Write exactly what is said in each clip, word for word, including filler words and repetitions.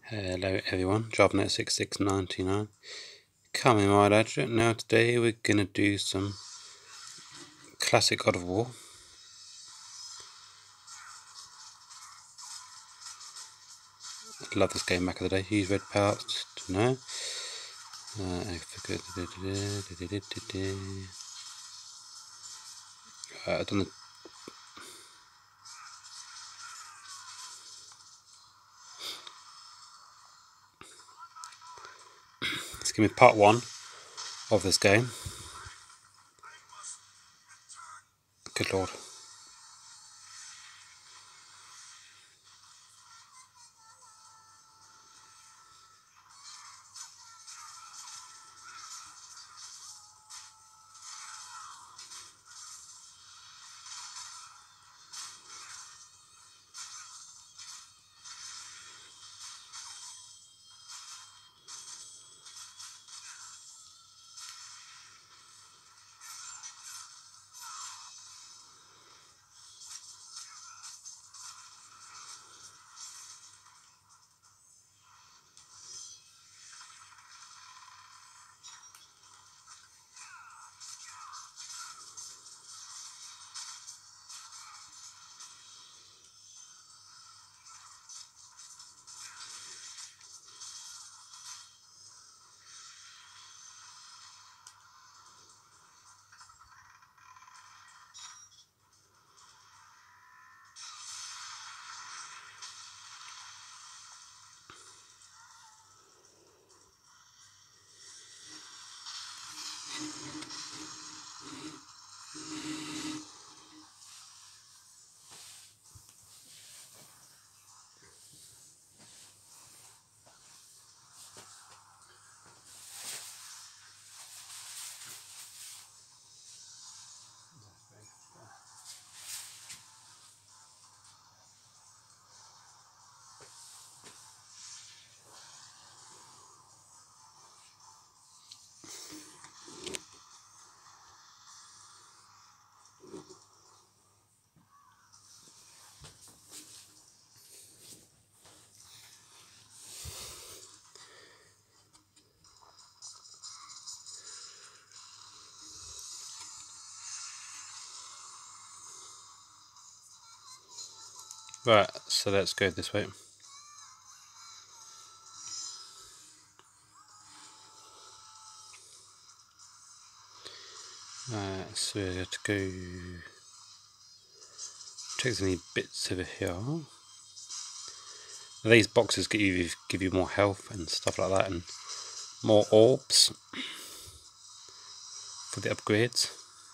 Hello everyone, JavaNet six six nine nine coming right at you. Now today we're gonna do some classic God of War. I love this game back in the day. Use red parts to know. Uh, I forgot. Uh, I've done the It's gonna be part one of this game. Good lord. Right, so let's go this way. Uh, so we have to go check any bits over here. Now these boxes give you give you more health and stuff like that, and more orbs for the upgrades.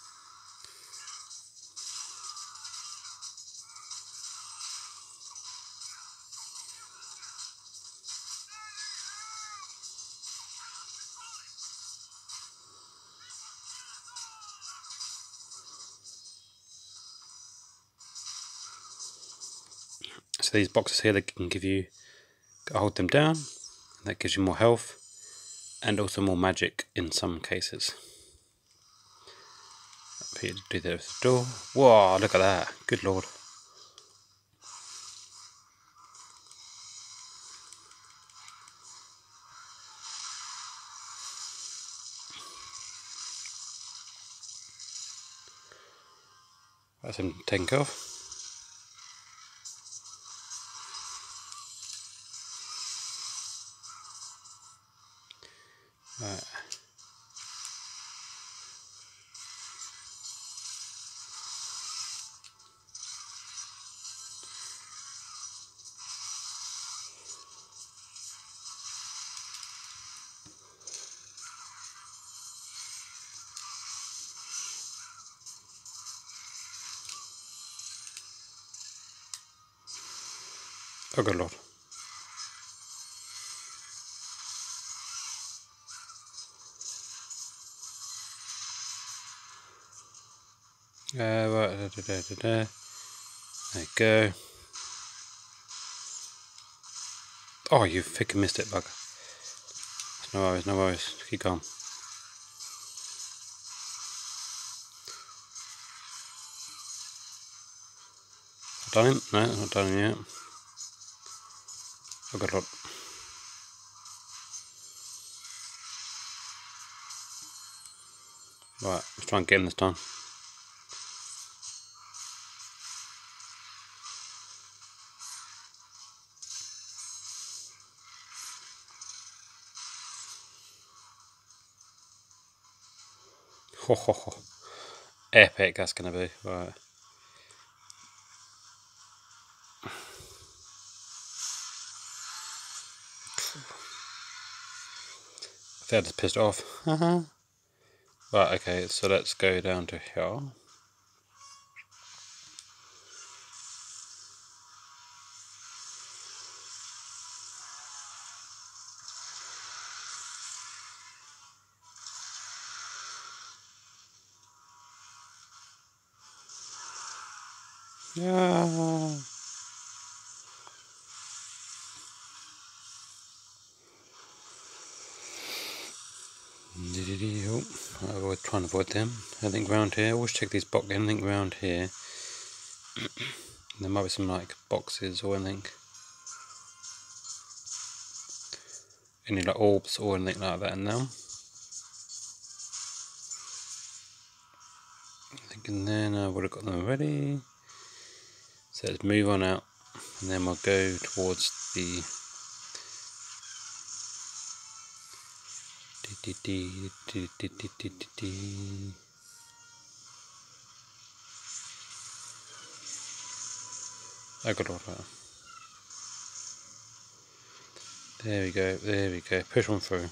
So these boxes here, they can give you, hold them down, that gives you more health and also more magic in some cases. Up here to do the door. Whoa, look at that, good lord. That's him taken care of. Right. Oh good lord. Uh, right, da, da, da, da, da. There you go. Oh, you freaking missed it, bugger. No worries, no worries. Keep going. Done it? No, not done it yet. Oh good lord. Right, let's try and get in this time. Ho ho ho. Epic that's going to be. Right. I think I just pissed it off. Right, okay, so let's go down to here. Yeah. Oh, we're trying to avoid them. Anything round here? Always check these boxes. Anything round here? There might be some like boxes or anything. Any like orbs or anything like that in them. I think in there, no, I would have got them already. So let's move on out, and then we'll go towards the. I got all that. There we go, there we go. Push on through.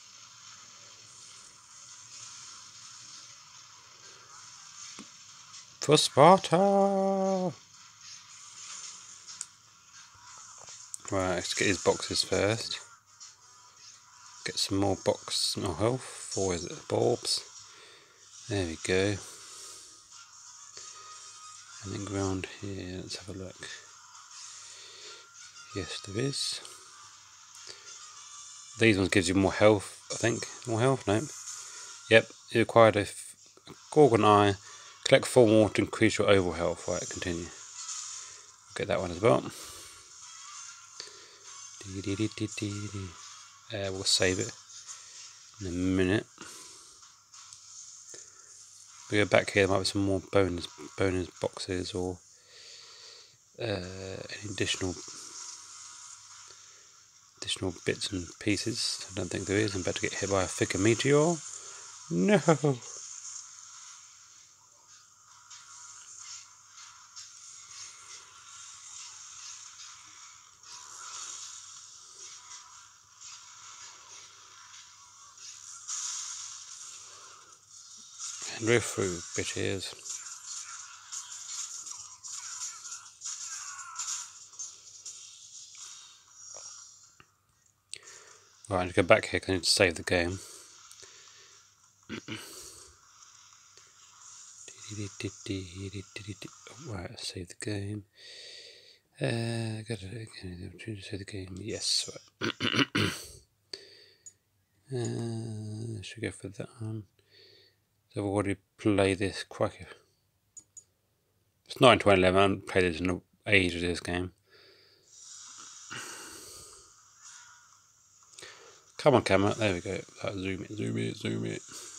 For Sparta! Right, let's get his boxes first. Get some more box, more health, or is it bulbs? There we go. And then round here, let's have a look. Yes, there is. These ones gives you more health, I think. More health, no. Yep, you acquired a Gorgon Eye. Collect four more to increase your overall health. Right, continue. Get that one as well. Uh, we'll save it in a minute. We go back here, there might be some more bonus bonus boxes or uh, any additional additional bits and pieces. I don't think there is. I'm about to get hit by a thicker meteor. No! And we're through, bitches. Right, I need to go back here because I need to save the game. Right, save the game. Uh, got it again. To save the game. Yes. Right. uh, should go for that one. So I've already played this. Crikey. It's not in twenty eleven. I haven't played this in ages. This game. Come on, camera. There we go. Zoom it. Zoom it. Zoom it.